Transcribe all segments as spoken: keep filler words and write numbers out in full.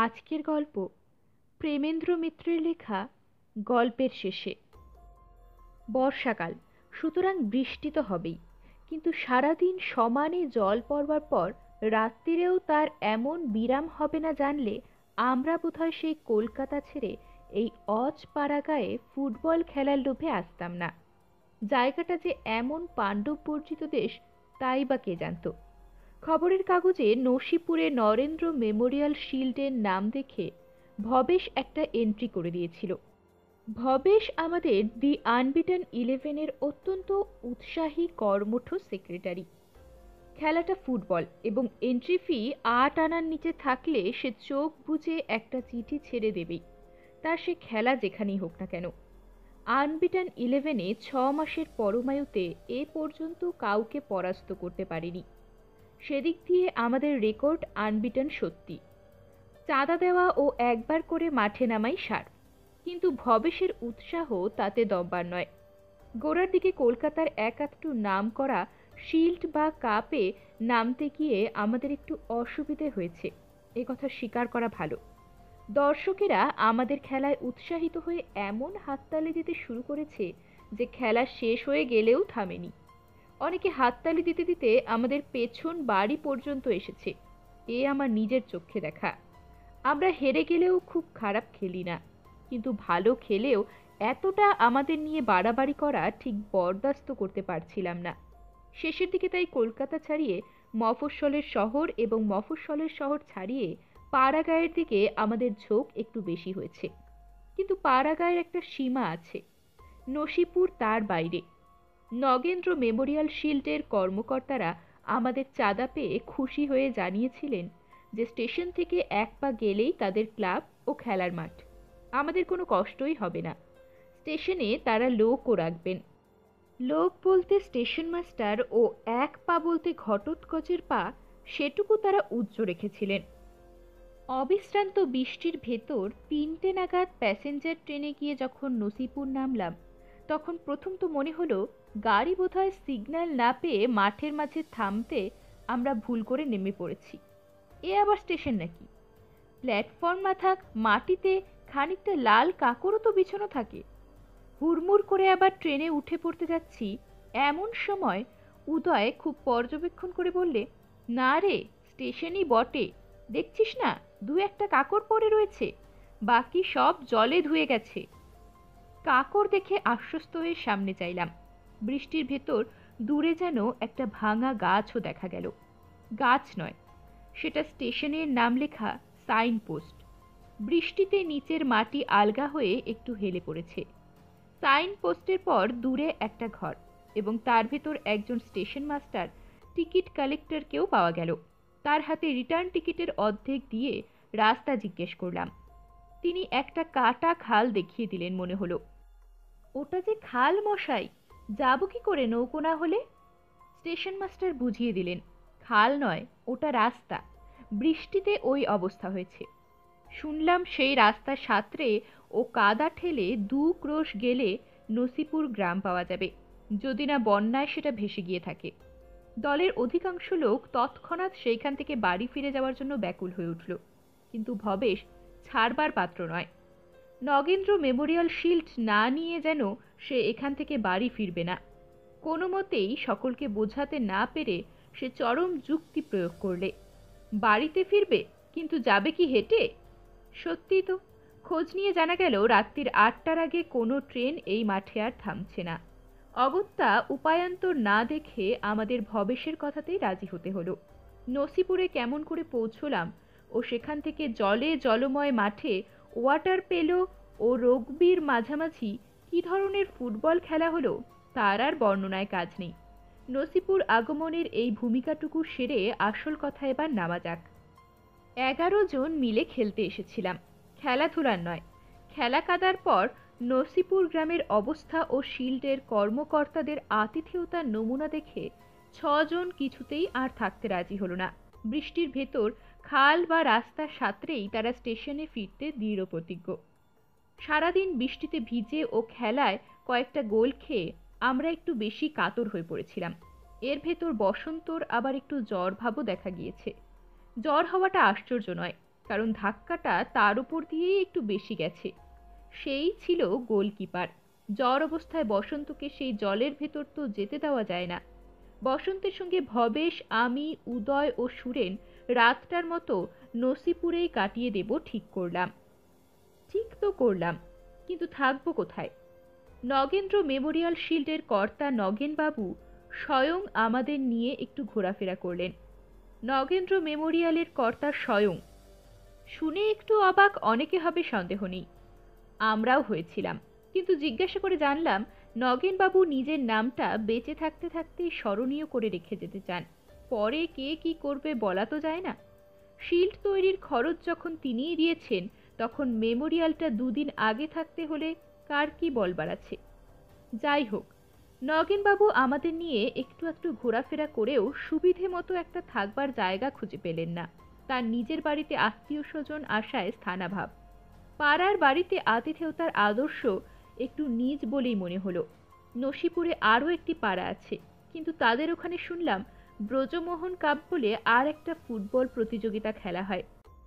আজকের গল্প প্রেমেন্দ্র মিত্রের লেখা গল্পের শেষে। বর্ষাকাল, সুতরাং বৃষ্টি তো হবেই, কিন্তু সারাদিন সমানে জল পড়বার পর রাত্রিরেও তার এমন বিরাম হবে না জানলে আমরা বোধহয় সেই কলকাতা ছেড়ে এই অজ পাড়াগাঁয়ে ফুটবল খেলার লোভে আসতাম না। জায়গাটা যে এমন পাণ্ডব বর্জিত দেশ তাই বা কে জানত। খবরের কাগজে নসিপুরে নরেন্দ্র মেমোরিয়াল শিল্ডের নাম দেখে ভবেশ একটা এন্ট্রি করে দিয়েছিল। ভবেশ আমাদের দি আনবিটেন ইলেভেনের অত্যন্ত উৎসাহী কর্মঠ সেক্রেটারি। খেলাটা ফুটবল এবং এন্ট্রি ফি আট আনার নিচে থাকলে সে চোখ বুজে একটা চিঠি ছেড়ে দেবেই, তার সে খেলা যেখানেই হোক না কেন। আনবিটেন ইলেভেনে ছ মাসের পরমায়ুতে এ পর্যন্ত কাউকে পরাস্ত করতে পারেনি। সেদিক দিয়ে আমাদের রেকর্ড আনবিটেন সত্যি। চাঁদা দেওয়া ও একবার করে মাঠে নামাই সার, কিন্তু ভবেশের উৎসাহ তাতে দমবার নয়। গোড়ার দিকে কলকাতার এক আধটু নাম করা শিল্ড বা কাপে নামতে গিয়ে আমাদের একটু অসুবিধে হয়েছে, এ কথা স্বীকার করা ভালো। দর্শকেরা আমাদের খেলায় উৎসাহিত হয়ে এমন হাততালি দিতে শুরু করেছে যে খেলা শেষ হয়ে গেলেও থামেনি। অনেকে হাততালি দিতে দিতে আমাদের পেছন বাড়ি পর্যন্ত এসেছে, এ আমার নিজের চোখে দেখা। আমরা হেরে গেলেও খুব খারাপ খেলি না, কিন্তু ভালো খেলেও এতটা আমাদের নিয়ে বাড়াবাড়ি করা ঠিক বরদাস্ত করতে পারছিলাম না। শেষের দিকে তাই কলকাতা ছাড়িয়ে মফস্বলের শহর এবং মফস্বলের শহর ছাড়িয়ে পাড়াগাঁয়ের দিকে আমাদের ঝোঁক একটু বেশি হয়েছে। কিন্তু পাড়াগাঁয়ের একটা সীমা আছে, নসিপুর তার বাইরে। নগেন্দ্র মেমোরিয়াল শিল্ডের কর্মকর্তারা আমাদের চাঁদা পেয়ে খুশি হয়ে জানিয়েছিলেন যে স্টেশন থেকে এক পা গেলেই তাদের ক্লাব ও খেলার মাঠ, আমাদের কোনো কষ্টই হবে না। স্টেশনে তারা লোকও রাখবেন। লোক বলতে স্টেশন মাস্টার ও এক পা বলতে ঘটোৎকচের পা, সেটুকু তারা উজ্জ্ব রেখেছিলেন। অবিশ্রান্ত বৃষ্টির ভেতর তিনটে নাগাদ প্যাসেঞ্জার ট্রেনে গিয়ে যখন নসিপুর নামলাম, তখন প্রথম তো মনে হলো গাড়ি বোধহয় সিগন্যাল না পেয়ে মাঠের মাঝে থামতে আমরা ভুল করে নেমে পড়েছি। এ আবার স্টেশন নাকি? প্ল্যাটফর্ম না থাক, মাটিতে খানিকটা লাল কাকরও তো বিছানো থাকে। হুড়মুড় করে আবার ট্রেনে উঠে পড়তে যাচ্ছি, এমন সময় উদয় খুব পর্যবেক্ষণ করে বললে, না রে, স্টেশনই বটে, দেখছিস না দু একটা কাকর পড়ে রয়েছে, বাকি সব জলে ধুয়ে গেছে। কাকর দেখে আশ্বস্ত হয়ে সামনে চাইলাম। বৃষ্টির ভেতর দূরে যেন একটা ভাঙা গাছও দেখা গেল। গাছ নয়, সেটা স্টেশনের নাম লেখা সাইন পোস্ট। বৃষ্টিতে নিচের মাটি আলগা হয়ে একটু হেলে পড়েছে। সাইন পোস্টের পর দূরে একটা ঘর এবং তার ভেতর একজন স্টেশন মাস্টার টিকিট কালেক্টরকেও পাওয়া গেল। তার হাতে রিটার্ন টিকিটের অর্ধেক দিয়ে রাস্তা জিজ্ঞেস করলাম। তিনি একটা কাটা খাল দেখিয়ে দিলেন মনে হলো। ওটা যে খাল মশাই, যাব কি করে নৌকো না হলে? স্টেশন মাস্টার বুঝিয়ে দিলেন, খাল নয়, ওটা রাস্তা, বৃষ্টিতে ওই অবস্থা হয়েছে। শুনলাম সেই রাস্তা সাঁতরে ও কাদা ঠেলে দু ক্রোশ গেলে নসিপুর গ্রাম পাওয়া যাবে, যদি না বন্যায় সেটা ভেসে গিয়ে থাকে। দলের অধিকাংশ লোক তৎক্ষণাৎ সেইখান থেকে বাড়ি ফিরে যাওয়ার জন্য ব্যাকুল হয়ে উঠল, কিন্তু ভবেশ ছাড়বার পাত্র নয়। নগেন্দ্র মেমোরিয়াল শিল্ড না নিয়ে যেন সে এখান থেকে বাড়ি ফিরবে না। কোনো মতেই সকলকে বোঝাতে না পেরে সে চরম যুক্তি প্রয়োগ করলে। বাড়িতে ফিরবে, কিন্তু যাবে কি হেঁটে? সত্যি তো, খোঁজ নিয়ে জানা গেল রাত্রির আটটার আগে কোনো ট্রেন এই মাঠে আর থামছে না। অগত্যা উপায়ান্তর না দেখে আমাদের ভবেশের কথাতেই রাজি হতে হলো। নসিপুরে কেমন করে পৌঁছলাম ও সেখান থেকে জলে জলময় মাঠে ওয়াটার পেলো ও রগ্বির মাঝামাঝি কি ধরনের ফুটবল খেলা হলো তার আর বর্ণনায় কাজ নেই। নসিপুর আগমনের এই ভূমিকাটুকু সেরে আসল কথা এবার নামা যাক। এগারো জন মিলে খেলতে এসেছিলাম, খেলাধুলার নয়। খেলা কাদার পর নসিপুর গ্রামের অবস্থা ও শিল্ডের কর্মকর্তাদের আতিথেয়তার নমুনা দেখে ছজন কিছুতেই আর থাকতে রাজি হলো না। বৃষ্টির ভেতর খাল বা রাস্তা সাঁতরেই তারা স্টেশনে ফিরতে দৃঢ় প্রতিজ্ঞ। সারাদিন বৃষ্টিতে ভিজে ও খেলায় কয়েকটা গোল খেয়ে আমরা একটু বেশি কাতর হয়ে পড়েছিলাম। এর ভেতর বসন্তর আবার একটু জ্বর ভাবও দেখা গিয়েছে। জ্বর হওয়াটা আশ্চর্য নয়, কারণ ধাক্কাটা তার উপর দিয়েই একটু বেশি গেছে। সেই ছিল গোলকিপার। জ্বর অবস্থায় বসন্তকে সেই জলের ভেতর তো যেতে দেওয়া যায় না। বসন্তের সঙ্গে ভবেশ, আমি, উদয় ও সুরেন রাতটার মতো নসিপুরেই কাটিয়ে দেব ঠিক করলাম। ঠিক তো করলাম, কিন্তু থাকবো কোথায়? নগেন্দ্র মেমোরিয়াল শিল্ডের কর্তা নগেনবাবু স্বয়ং আমাদের নিয়ে একটু ঘোরাফেরা করলেন। নগেন্দ্র মেমোরিয়ালের কর্তা স্বয়ং। শুনে একটু অবাক অনেকে হবে সন্দেহ নেই, আমরাও হয়েছিলাম। কিন্তু জিজ্ঞাসা করে জানলাম নগেনবাবু নিজের নামটা বেঁচে থাকতে থাকতে স্মরণীয় করে রেখে যেতে চান। পরে কে কি করবে বলা তো যায় না। শিল্ড তৈরির খরচ যখন তিনিই দিয়েছেন, তখন মেমোরিয়ালটা দুদিন আগে থাকতে হলে কার কি বলবার আছে? যাই হোক, নগেনবাবু আমাদের নিয়ে একটু একটু ঘোরাফেরা করেও সুবিধে মতো একটা থাকবার জায়গা খুঁজে পেলেন না। তার নিজের বাড়িতে আত্মীয় স্বজন আসায় স্থানাভাব। পাড়ার বাড়িতে আতিথেয়তার আদর্শ একটু নিজ বলেই মনে হলো। নসিপুরে আরও একটি পাড়া আছে, কিন্তু তাদের ওখানে শুনলাম ব্রজমোহন কাপ বলে আর একটা ফুটবল প্রতিযোগিতা খেলা হয়।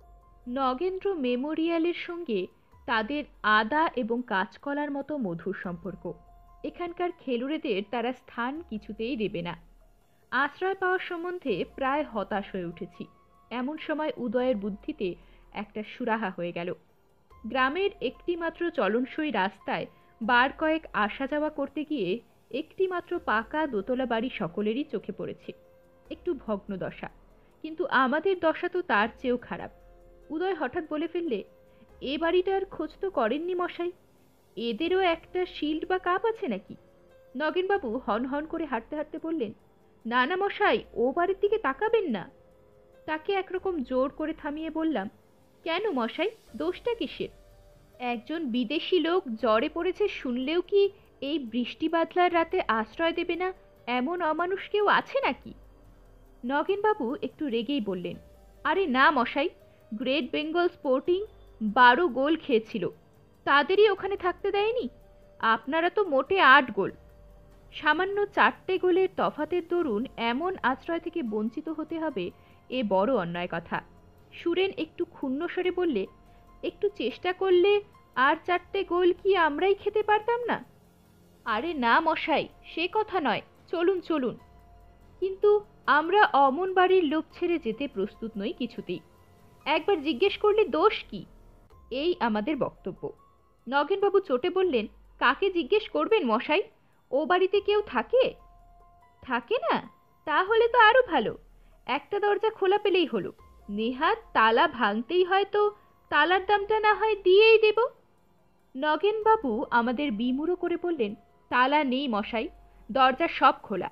নগেন্দ্র মেমোরিয়ালের সঙ্গে তাদের আদা এবং কাঁচকলার মতো মধুর সম্পর্ক। এখানকার খেলুড়েদের তারা স্থান কিছুতেই দেবে না। আশ্রয় পাওয়ার সম্বন্ধে প্রায় হতাশ হয়ে উঠেছি। এমন সময় উদয়ের বুদ্ধিতে একটা সুরাহা হয়ে গেল। গ্রামের একটি মাত্র চলনসই রাস্তায় বার কয়েক আসা যাওয়া করতে গিয়ে একটি মাত্র পাকা দোতলা বাড়ি সকলেরই চোখে পড়েছে। একটু ভগ্ন দশা, কিন্তু আমাদের দশা তো তার চেয়েও খারাপ। উদয় হঠাৎ বলে ফেললে, এ বাড়িটার খোঁজ তো করেননি মশাই? এদেরও একটা শিল্ড বা কাপ আছে নাকি? নগেনবাবু হন হন করে হাঁটতে হাঁটতে বললেন, না না মশাই, ও বাড়ির দিকে তাকাবেন না। তাকে একরকম জোর করে থামিয়ে বললাম, কেন মশাই, দোষটা কিসের? একজন বিদেশি লোক জ্বরে পড়েছে শুনলেও কি এই বৃষ্টি বাদলার রাতে আশ্রয় দেবে না এমন অমানুষ কেউ আছে নাকি? নগেনবাবু একটু রেগেই বললেন, আরে না মশাই, গ্রেট বেঙ্গল স্পোর্টিং বারো গোল খেয়েছিল, তাদেরই ওখানে থাকতে দেয়নি। আপনারা তো মোটে আট গোল। সামান্য চারটে গোলের তফাতের দরুন এমন আশ্রয় থেকে বঞ্চিত হতে হবে, এ বড় অন্যায় কথা। সুরেন একটু ক্ষুণ্ণ স্বরে বললে, একটু চেষ্টা করলে আর চারটে গোল কি আমরাই খেতে পারতাম না? আরে না মশাই, সে কথা নয়, চলুন চলুন। কিন্তু আমরা অমন বাড়ির লোক ছেড়ে যেতে প্রস্তুত নই কিছুতেই। একবার জিজ্ঞেস করলে দোষ কি? এই আমাদের বক্তব্য। নগেনবাবু চটে বললেন, কাকে জিজ্ঞেস করবেন মশাই? ও বাড়িতে কেউ থাকে? থাকে না? তাহলে তো আরো ভালো। একটা দরজা খোলা পেলেই হলো। নেহাত তালা ভাঙতেই হয়তো তালার দামটা না হয় দিয়েই দেব। নগেনবাবু আমাদের বিমূঢ় করে বললেন, তালা নেই মশাই, দরজা সব খোলা।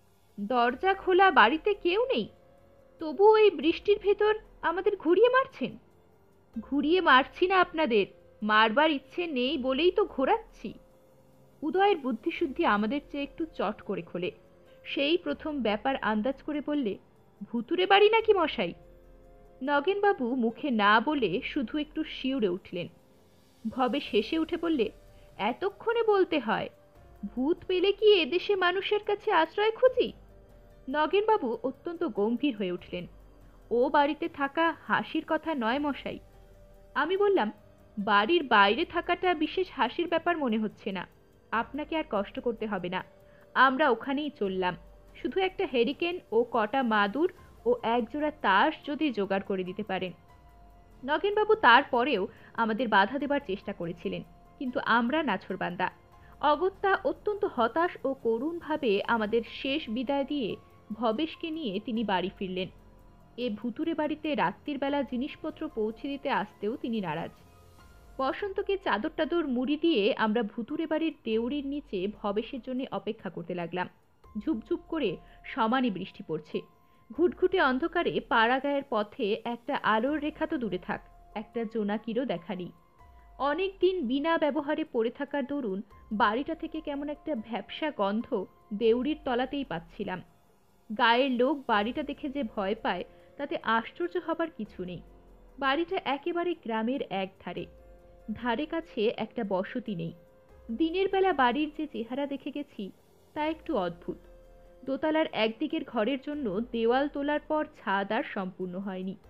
দরজা খোলা বাড়িতে কেউ নেই, তবু ওই বৃষ্টির ভেতর আমাদের ঘুরিয়ে মারছেন? ঘুরিয়ে মারছি না আপনাদের, মারবার ইচ্ছে নেই বলেই তো ঘোরাচ্ছি। উদয়ের বুদ্ধিশুদ্ধি আমাদের চেয়ে একটু চট করে খোলে। সেই প্রথম ব্যাপার আন্দাজ করে বললে, ভুতুরে বাড়ি নাকি মশাই? নগেনবাবু মুখে না বলে শুধু একটু শিউরে উঠলেন। ভবে শেষে উঠে বললে, এতক্ষণে বলতে হয়? ভূত পেলে কি এদেশে মানুষের কাছে আশ্রয় খুঁজি? নগেনবাবু অত্যন্ত গম্ভীর হয়ে উঠলেন। ও বাড়িতে থাকা হাসির কথা নয় মশাই। আমি বললাম, বাড়ির বাইরে থাকাটা বিশেষ হাসির ব্যাপার মনে হচ্ছে না। আপনাকে আর কষ্ট করতে হবে না, আমরা ওখানেই চললাম। শুধু একটা হেরিকেন ও কটা মাদুর ও একজোড়া তাস যদি জোগাড় করে দিতে পারেন। নগেনবাবু তারপরেও আমাদের বাধা দেবার চেষ্টা করেছিলেন, কিন্তু আমরা নাছোড়বান্দা। অগত্যা অত্যন্ত হতাশ ও করুণভাবে আমাদের শেষ বিদায় দিয়ে ভবেশকে নিয়ে তিনি বাড়ি ফিরলেন। এ ভুতুরে বাড়িতে রাত্রির বেলা জিনিসপত্র পৌঁছে দিতে আসতেও তিনি নারাজ। বসন্তকে চাদর টাদর মুড়ি দিয়ে আমরা ভুতুরে বাড়ির দেউড়ির নিচে ভবেশের জন্য অপেক্ষা করতে লাগলাম। ঝুপঝুপ করে সমানে বৃষ্টি পড়ছে। ঘুটঘুটে অন্ধকারে পাড়াগাঁয়ের পথে একটা আলোর রেখা তো দূরে থাক, একটা জোনাকিরও দেখা নেই। অনেক দিন বিনা ব্যবহারে পড়ে থাকার দরুন বাড়িটা থেকে কেমন একটা ভ্যাপসা গন্ধ দেউড়ির তলাতেই পাচ্ছিলাম। গায়ের লোক বাড়িটা দেখে যে ভয় পায়, তাতে আশ্চর্য হবার কিছু নেই। বাড়িটা একেবারে গ্রামের এক ধারে, ধারে কাছে একটা বসতি নেই। দিনের বেলা বাড়ির যে চেহারা দেখে গেছি তা একটু অদ্ভুত। দোতলার একদিকের ঘরের জন্য দেওয়াল তোলার পর ছাদ আর সম্পূর্ণ হয়নি।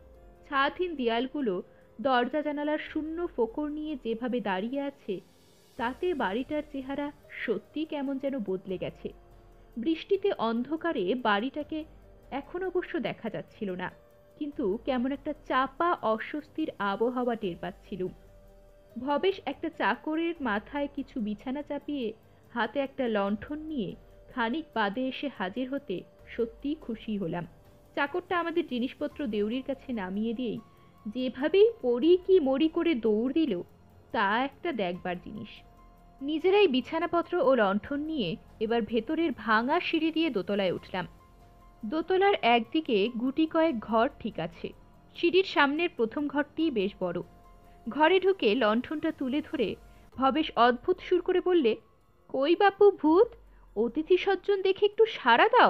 ছাদহীন দেয়ালগুলো দরজা জানালার শূন্য ফোকর নিয়ে যেভাবে দাঁড়িয়ে আছে, তাতে বাড়িটার চেহারা সত্যি কেমন যেন বদলে গেছে। বৃষ্টিতে অন্ধকারে বাড়িটাকে এখন অবশ্য দেখা যাচ্ছিল না, কিন্তু কেমন একটা চাপা অস্বস্তির আবহাওয়া টের পাচ্ছিলুম। ভবেশ একটা চাকরের মাথায় কিছু বিছানা চাপিয়ে হাতে একটা লণ্ঠন নিয়ে খানিক বাদে এসে হাজির হতে সত্যিই খুশি হলাম। চাকরটা আমাদের জিনিসপত্র দেউড়ির কাছে নামিয়ে দিয়েই যেভাবেই পড়ি কি মরি করে দৌড় দিল, তা একটা দেখবার জিনিস। নিজেরাই বিছানাপত্র ও লণ্ঠন নিয়ে এবার ভেতরের ভাঙা সিঁড়ি দিয়ে দোতলায় উঠলাম। দোতলার একদিকে গুটি কয়েক ঘর ঠিক আছে, সিঁড়ির সামনের প্রথম ঘরটিই বেশ বড়। ঘরে ঢুকে লণ্ঠনটা তুলে ধরে ভবেশ অদ্ভুত সুর করে বললে, কই বাপু ভূত, অতিথি সজ্জন দেখে একটু সাড়া দাও।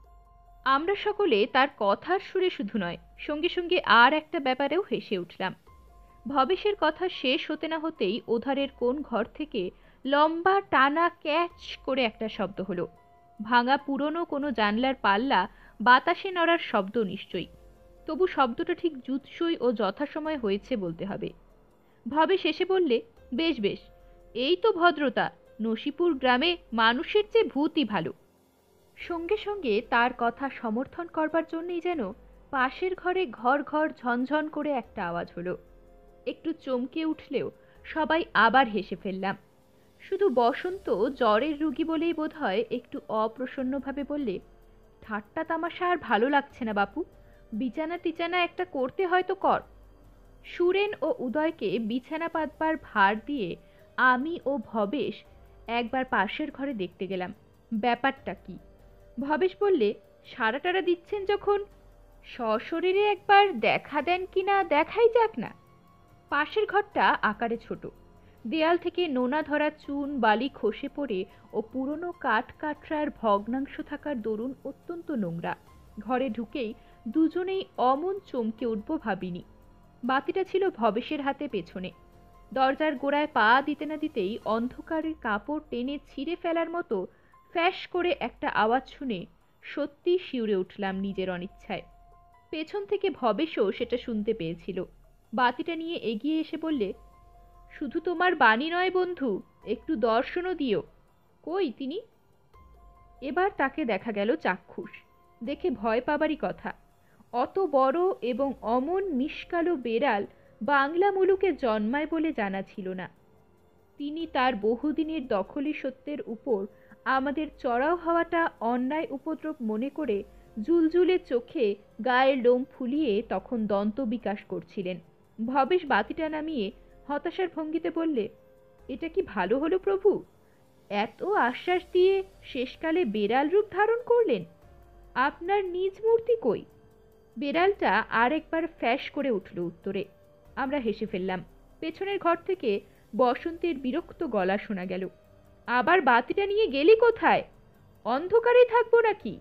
আমরা সকলে তার কথার সুরে শুধু নয়, সঙ্গে সঙ্গে আর একটা ব্যাপারেও হেসে উঠলাম। ভবেশের কথা শেষ হতে না হতেই ওধারের কোন ঘর থেকে লম্বা টানা ক্যাচ করে একটা শব্দ হলো। ভাঙা পুরনো কোনো জানলার পাল্লা বাতাসে নড়ার শব্দ নিশ্চয়ই, তবু শব্দটা ঠিক জুৎসই ও যথাসময় হয়েছে বলতে হবে। ভবেশ এসে বললে, বেশ বেশ, এই তো ভদ্রতা, নসিপুর গ্রামে মানুষের চেয়ে ভূতই ভালো। সঙ্গে সঙ্গে তার কথা সমর্থন করবার জন্যই যেন পাশের ঘরে ঘর ঘর ঝনঝন করে একটা আওয়াজ হলো। একটু চমকে উঠলেও সবাই আবার হেসে ফেললাম। শুধু বসন্ত জ্বরের রুগী বলেই বোধ হয় একটু অপ্রসন্নভাবে বললে, ঠাট্টা তামাশা আর ভালো লাগছে না বাপু, বিছানা টিচানা একটা করতে হয়তো কর। সুরেন ও উদয়কে বিছানা পাতবার ভার দিয়ে আমি ও ভবেশ একবার পাশের ঘরে দেখতে গেলাম ব্যাপারটা কি। ভবেশ বললে, সারা টারা দিচ্ছেন যখন সশরীরে একবার দেখা দেন কিনা দেখাই যাক না। পাশের ঘরটা আকারে ছোট, দেয়াল থেকে নোনা ধরা চুন বালি খসে পড়ে ও পুরনো কাঠ কাঠরার ভগ্নাংশ থাকার দরুন অত্যন্ত নোংরা। ঘরে ঢুকেই দুজনেই অমন চমকে উঠব ভাবিনি। বাতিটা ছিল ভবেশের হাতে পেছনে। দরজার গোড়ায় পা দিতে না দিতেই অন্ধকারের কাপড় টেনে ছিঁড়ে ফেলার মতো ফ্যাস করে একটা আওয়াজ শুনে সত্যি শিউরে উঠলাম নিজের অনিচ্ছায়। পেছন থেকে ভবেশও সেটা শুনতে পেয়েছিল। বাতিটা নিয়ে এগিয়ে এসে বললে, শুধু তোমার বাণী নয় বন্ধু, একটু দর্শনও দিও। কই তিনি? এবার তাকে দেখা গেল চাক্ষুষ। দেখে ভয় পাবারই কথা। অত বড় এবং অমন মিশকালো বেড়াল বাংলা মুলুকে জন্মায় বলে জানা ছিল না। তিনি তার বহুদিনের দখলি সত্যের উপর আমাদের চড়াও হওয়াটা অন্যায় উপদ্রব মনে করে জুলজুলে চোখে গায়ের লোম ফুলিয়ে তখন দন্ত বিকাশ করছিলেন। ভবেশ বাতিটা নামিয়ে হতাশার ভঙ্গিতে বললে, এটা কি ভালো হলো প্রভু? এত আশ্বাস দিয়ে শেষকালে বেড়াল রূপ ধারণ করলেন। আপনার নিজ মূর্তি কই? বেড়ালটা আর একবার ফ্যাস করে উঠল উত্তরে। আমরা হেসে ফেললাম। পেছনের ঘর থেকে বসন্তের বিরক্ত গলা শোনা গেল, আবার বাতিটা নিয়ে গেলি কোথায়? অন্ধকারে থাকবো নাকি?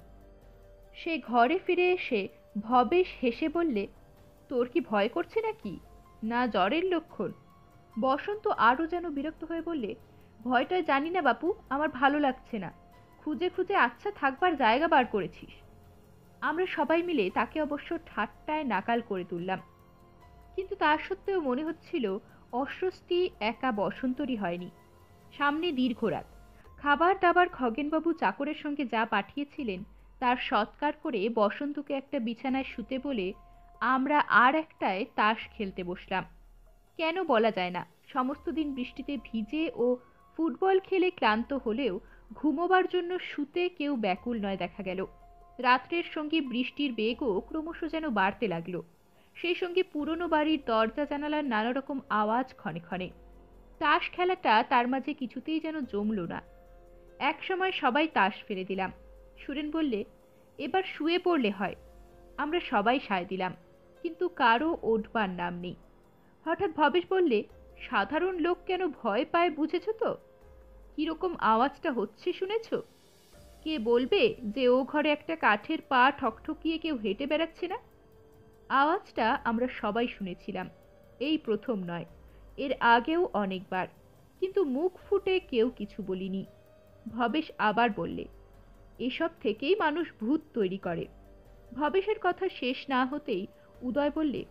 সে ঘরে ফিরে এসে ভবেশ হেসে বললে, তোর কি ভয় করছে নাকি? না জ্বরের লক্ষণ? বসন্ত আরও যেন বিরক্ত হয়ে বললে, ভয়টা জানি না বাপু, আমার ভালো লাগছে না। খুঁজে খুঁজে আচ্ছা থাকবার জায়গা বার করেছিস। আমরা সবাই মিলে তাকে অবশ্য ঠাট্টায় নাকাল করে তুললাম, কিন্তু তা সত্ত্বেও মনে হচ্ছিল অস্বস্তি একা বসন্তরই হয়নি। সামনে দীর্ঘ রাত। খাবার দাবার খগেনবাবু চাকরের সঙ্গে যা পাঠিয়েছিলেন তার সৎকার করে বসন্তকে একটা বিছানায় শুতে বলে আমরা আর একটায় তাস খেলতে বসলাম। কেন বলা যায় না, সমস্ত দিন বৃষ্টিতে ভিজে ও ফুটবল খেলে ক্লান্ত হলেও ঘুমোবার জন্য শুতে কেউ ব্যাকুল নয় দেখা গেল। রাত্রের সঙ্গে বৃষ্টির বেগও ক্রমশ যেন বাড়তে লাগলো। সেই সঙ্গে পুরনো বাড়ির দরজা জানালার নানা রকম আওয়াজ ক্ষণে ক্ষণে। তাস খেলাটা তার মাঝে কিছুতেই যেন জমল না। এক সময় সবাই তাস ফেলে দিলাম। সুরেন বললে, এবার শুয়ে পড়লে হয়। আমরা সবাই সায় দিলাম, কিন্তু কারো ওঠবার নাম নেই। হঠাৎ ভবেশ বললে, সাধারণ লোক কেন ভয় পায় বুঝেছ তো? কিরকম আওয়াজটা হচ্ছে শুনেছ? কে বলবে যে ও ঘরে একটা কাঠের পা ঠকঠকিয়ে কেউ হেঁটে বেড়াচ্ছে না? আওয়াজটা আমরা সবাই শুনেছিলাম, এই প্রথম নয়, এর আগেও অনেকবার, কিন্তু মুখ ফুটে কেউ কিছু বলিনি। ভবেশ আবার বললে, এসব থেকেই মানুষ ভূত তৈরি করে। ভবেশের কথা শেষ না হতেই উদয় বললে,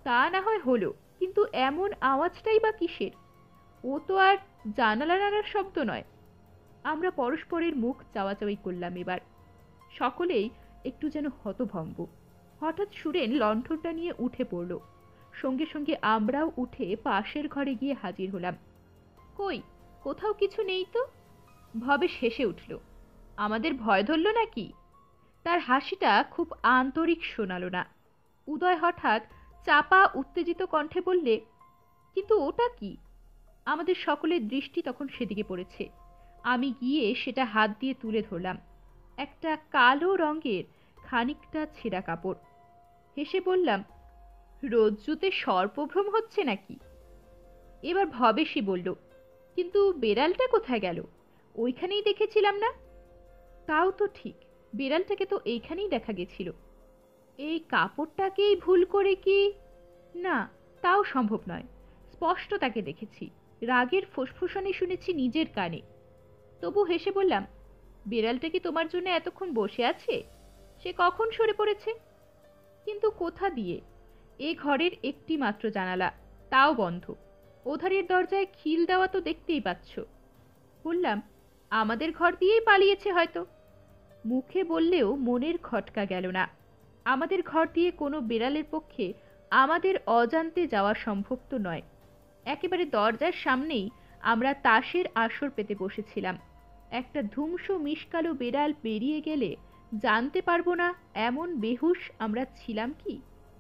তা না হয় হলো, কিন্তু এমন আওয়াজটাই বা কিসের? ও তো আর জানালা নাড়ার শব্দ নয়। আমরা পরস্পরের মুখ চাওয়াচাওয়ি করলাম এবার। সকলেই একটু যেন হতভম্ব। হঠাৎ সুরেন লণ্ঠনটা নিয়ে উঠে পড়ল। সঙ্গে সঙ্গে আমরাও উঠে পাশের ঘরে গিয়ে হাজির হলাম। কই, কোথাও কিছু নেই তো। ভবেশ হেসে উঠল। আমাদের ভয় ধরল নাকি? তার হাসিটা খুব আন্তরিক শোনালো না। উদয় হঠাৎ চাপা উত্তেজিত কণ্ঠে বললে, কিন্তু ওটা কি? আমাদের সকলের দৃষ্টি তখন সেদিকে পড়েছে। আমি গিয়ে সেটা হাত দিয়ে তুলে ধরলাম। একটা কালো রঙের খানিকটা ছেঁড়া কাপড়। হেসে বললাম, রজ্জুতে সর্পভ্রম হচ্ছে নাকি? এবার ভবেশই বলল, কিন্তু বেড়ালটা কোথায় গেল? ওইখানেই দেখেছিলাম না? তাও তো ঠিক, বেড়ালটাকে তো এইখানেই দেখা গেছিল। এই কাপড়টাকেই ভুল করে কি? না, তাও সম্ভব নয়। স্পষ্ট তাকে দেখেছি, রাগের ফুসফুসানি শুনেছি নিজের কানে। তবু হেসে বললাম, বিড়ালটা কি তোমার জন্য এতক্ষণ বসে আছে? সে কখন সরে পড়েছে? কিন্তু কোথা দিয়ে? এ ঘরের একটি মাত্র জানালা, তাও বন্ধ। ওধারের দরজায় খিল দেওয়া তো দেখতেই পাচ্ছ। বললাম, আমাদের ঘর দিয়েই পালিয়েছে হয়তো। মুখে বললেও মনের খটকা গেল না। আমাদের ঘর দিয়ে কোনো বেড়ালের পক্ষে আমাদের অজান্তে যাওয়া সম্ভব তো নয়। একেবারে দরজার সামনেই আমরা তাসের আসর পেতে বসেছিলাম। একটা ধুমসো মিশকালো বেড়াল বেরিয়ে গেলে জানতে পারবো না এমন বেহুশ আমরা ছিলাম কি?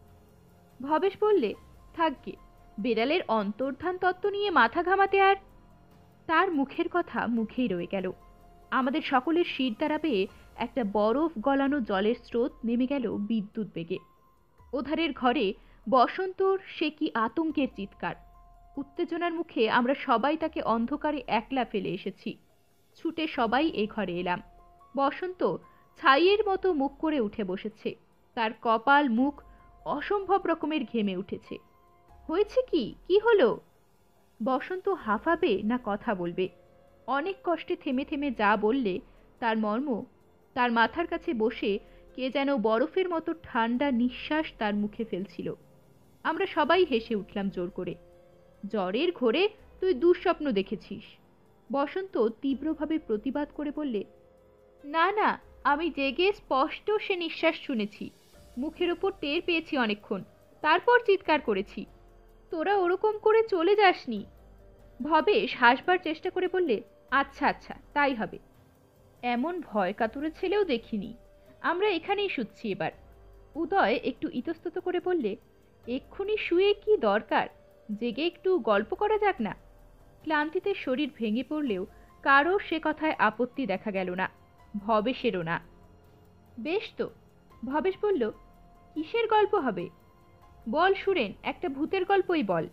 ভবেশ বললে, থাকবে, বেড়ালের অন্তর্ধান তত্ত্ব নিয়ে মাথা ঘামাতে আর। তার মুখের কথা মুখেই রয়ে গেল। আমাদের সকলের শির দ্বারা পেয়ে একটা বরফ গলানো জলের স্রোত নেমে গেল বিদ্যুৎ বেগে। ওধারের ঘরে বসন্তর সে কি আতঙ্কের চিৎকার! উত্তেজনার মুখে আমরা সবাই তাকে অন্ধকারে একলা ফেলে এসেছি। ছুটে সবাই এই ঘরে এলাম। বসন্ত ছাইয়ের মতো মুখ করে উঠে বসেছে। তার কপাল মুখ অসম্ভব রকমের ঘেমে উঠেছে। হয়েছে কি? কি হলো? বসন্ত হাঁফাবে না কথা বলবে? অনেক কষ্টে থেমে থেমে যা বললে তার মর্ম, তার মাথার কাছে বসে কে যেন বরফের মতো ঠান্ডা নিঃশ্বাস তার মুখে ফেলছিল। আমরা সবাই হেসে উঠলাম জোর করে। জ্বরের ঘোরে তুই দুঃস্বপ্ন দেখেছিস। বসন্ত তীব্রভাবে প্রতিবাদ করে বললে, না না, আমি জেগে স্পষ্ট সে নিঃশ্বাস শুনেছি। মুখের ওপর টের পেয়েছি অনেকক্ষণ, তারপর চিৎকার করেছি। তোরা ওরকম করে চলে যাসনি। ভবেশ হাসবার চেষ্টা করে বললে, আচ্ছা আচ্ছা, তাই হবে। এমন ভয় কাতুরে ছেলেও দেখিনি। আমরা এখানেই শুচ্ছি এবার। উদয় একটু ইতস্তত করে বললে, এক্ষুনি শুয়ে কি দরকার? জেগে একটু গল্প করা যাক না। ক্লান্তিতে শরীর ভেঙে পড়লেও কারো সে কথায় আপত্তি দেখা গেল না, ভবেশেরও না। বেশ তো, ভবেশ বলল, কিসের গল্প হবে? বল সুরেন, একটা ভূতের গল্পই বল।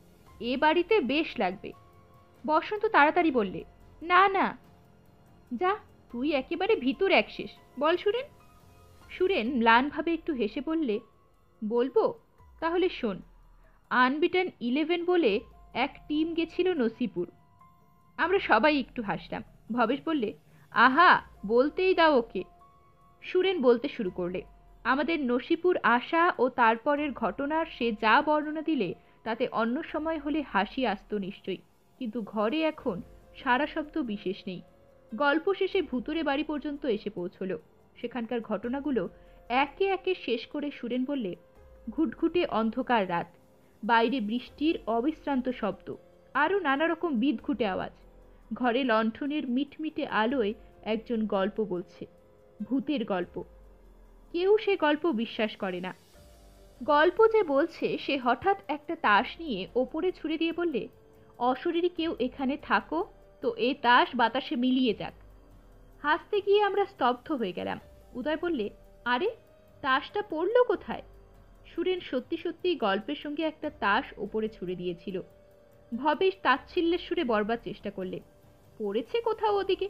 এ বাড়িতে বেশ লাগবে। বসন্ত তাড়াতাড়ি বললে, না না, যা, তুই একেবারে ভিতর একশেষ, বল সুরেন। সুরেন ম্লানভাবে একটু হেসে বললে, বলবো? তাহলে শোন। আনবিটান ইলেভেন বলে এক টিম গেছিল নসিপুর। আমরা সবাই একটু হাসলাম। ভবেশ বললে, আহা, বলতেই দাও ওকে। সুরেন বলতে শুরু করলে, আমাদের নসিপুর আসা ও তারপরের ঘটনার সে যা বর্ণনা দিলে তাতে অন্য সময় হলে হাসি আসত নিশ্চয়ই, কিন্তু ঘরে এখন সারা শব্দ বিশেষ নেই। গল্প শেষে ভুতুরে বাড়ি পর্যন্ত এসে পৌঁছল। সেখানকার ঘটনাগুলো একে একে শেষ করে সুরেন বললে, ঘুটঘুটে অন্ধকার রাত, বাইরে বৃষ্টির অবিশ্রান্ত শব্দ, আরও নানা রকম বিদঘুটে আওয়াজ। ঘরে লণ্ঠনের মিটমিটে আলোয় একজন গল্প বলছে, ভূতের গল্প। কেউ সে গল্প বিশ্বাস করে না। গল্প যে বলছে সে হঠাৎ একটা তাস নিয়ে ওপরে ছুঁড়ে দিয়ে বললে, অশরীরী কেউ এখানে থাকো তো এ তাস বাতাসে মিলিয়ে যাক। হাসতে গিয়ে আমরা স্তব্ধ হয়ে গেলাম। উদয় বললে, আরে, তাসটা পড়ল কোথায়? সুরেন সত্যি সত্যি গল্পের সঙ্গে একটা তাস ওপরে ছুঁড়ে দিয়েছিল। ভবেশ তাচ্ছিল্যের সুরে বলবার চেষ্টা করলে, পড়েছে কোথাও ওদিকে।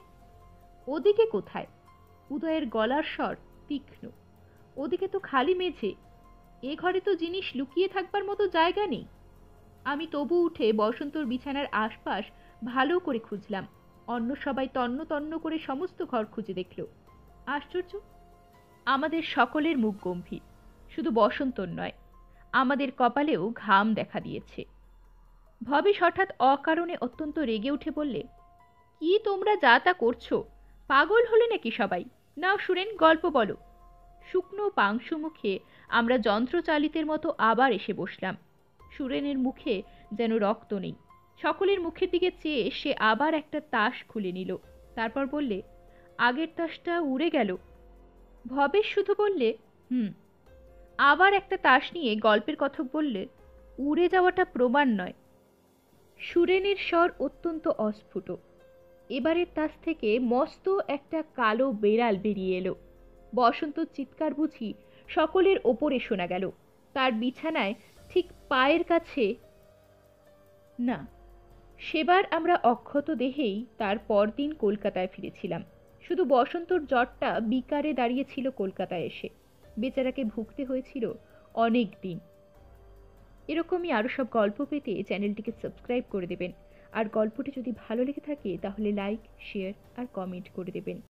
ওদিকে কোথায়? উদয়ের গলার স্বর তীক্ষ্ণ। ওদিকে তো খালি মেঝে। এ ঘরে তো জিনিস লুকিয়ে থাকবার মতো জায়গা নেই। আমি তবু উঠে বসন্তর বিছানার আশপাশ ভালো করে খুঁজলাম। অন্য সবাই তন্ন তন্ন করে সমস্ত ঘর খুঁজে দেখল। আশ্চর্য, আমাদের সকলের মুখ গম্ভীর, শুধু বসন্তর নয়। আমাদের কপালেও ঘাম দেখা দিয়েছে। ভবেশ হঠাৎ অকারণে অত্যন্ত রেগে উঠে বললে, কি তোমরা যা তা করছো? পাগল হলে নাকি সবাই? নাও সুরেন, গল্প বলো। শুকনো পাংশু মুখে আমরা যন্ত্রচালিতের মতো আবার এসে বসলাম। সুরেনের মুখে যেন রক্ত নেই। সকলের মুখের দিকে চেয়ে সে আবার একটা তাস খুলে নিল। তারপর বললে, আগের তাসটা উড়ে গেল। ভবেশ শুধু বললে, হুম। আবার একটা তাস নিয়ে গল্পের কথক বললে, উড়ে যাওয়াটা প্রমাণ নয়। সুরেনের স্বর অত্যন্ত অস্ফুট। এবারের তাস থেকে মস্ত একটা কালো বেড়াল বেরিয়ে এলো। বসন্ত চিৎকার বুঝি সকলের ওপরে শোনা গেল। তার বিছানায় ঠিক পায়ের কাছে। না, সেবার আমরা অক্ষত দেহেই তার পরদিন কলকাতায় ফিরেছিলাম। শুধু বসন্তর জ্বরটা বিকারে দাঁড়িয়েছিল কলকাতায় এসে। বেচারাকে ভুগতে হয়েছিল অনেক দিন। এরকমই আরও সব গল্প পেতে চ্যানেলটিকে সাবস্ক্রাইব করে দেবেন। আর গল্পটি যদি ভালো লেগে থাকে তাহলে লাইক, শেয়ার আর কমেন্ট করে দেবেন।